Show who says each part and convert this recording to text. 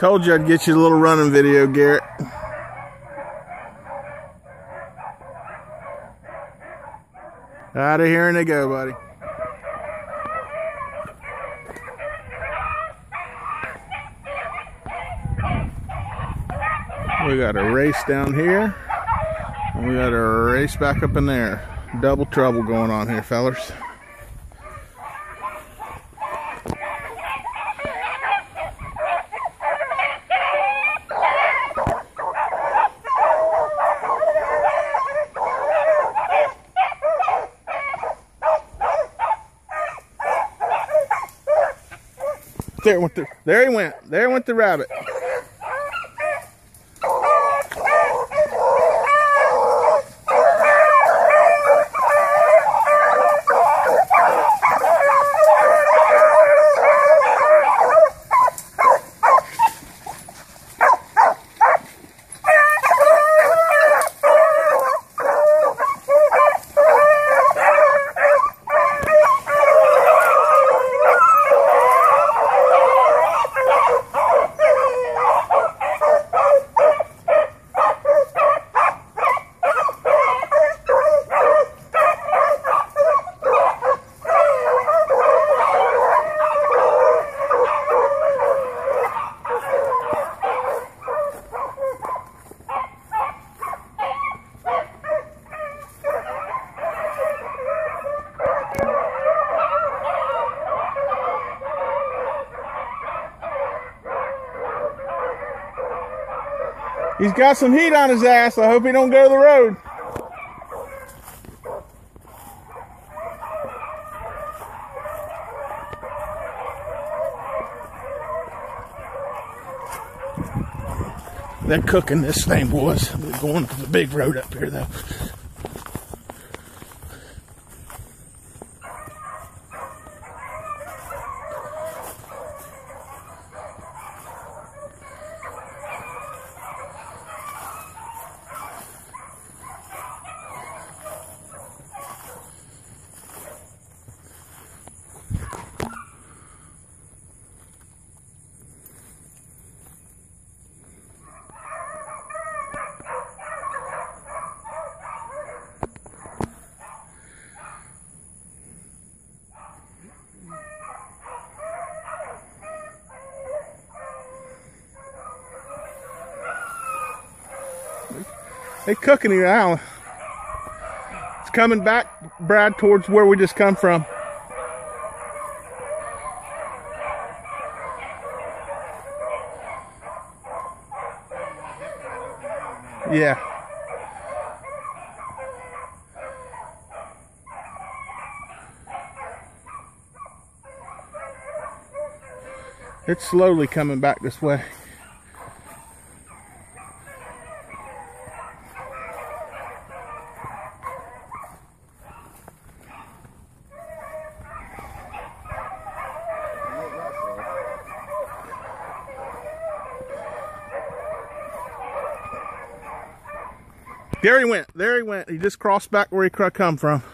Speaker 1: Told you I'd get you a little running video, Garrett. Out of here and they go, buddy. We got a race down here, and we got a race back up in there. Double trouble going on here, fellers. There he went. There went the rabbit. He's got some heat on his ass. I hope he don't go to the road. They're cooking this thing, boys. We're going to the big road up here, though. They cooking here now. It's coming back, Brad, towards where we just come from. Yeah. It's slowly coming back this way. There he went. There he went. He just crossed back where he come from.